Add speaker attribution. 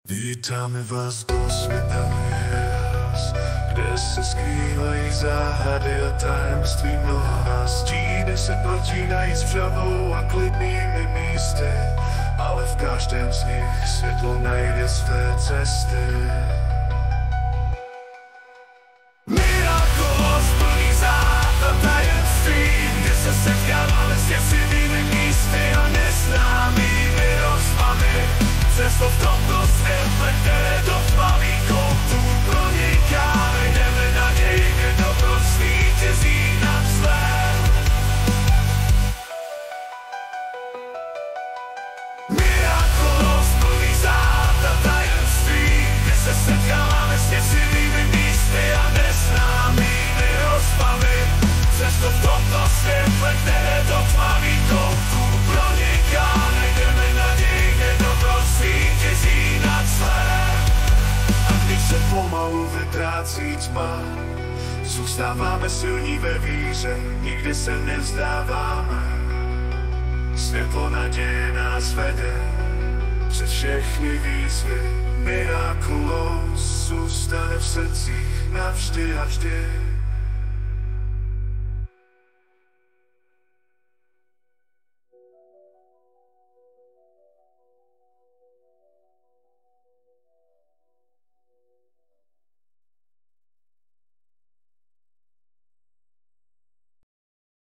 Speaker 1: Witamy was do śniadania, kde se skrývají záhady a tajemství mnoha nás. Díny se protínají s vřavou a klidnými místy, ale v každém z nich světlo najde své cesty. Mirakulos plný záhad a tajemství, kde se setkáváme s děsivými místy a neznámými hrozbami. Přesto v tomto světle, které do tmavých koutů proniká, jdeme nadějně, dobro zvítězí nad zlem. Mirakulos plný záhad a tajemství, kde se setkáváme s děsivými místy a neznámými hrozbami. Přesto v tomto světle, které do tmavých koutů proniká, jdeme nadějně, dobro zvítězí nad zlem. A když se pomalu vytrácí tma, zůstáváme silní ve víře, nikdy se nevzdáváme. Světlo naděje nás vede přes všechny výzvy. Mirakulos zůstane v srdcích navždy a vždy.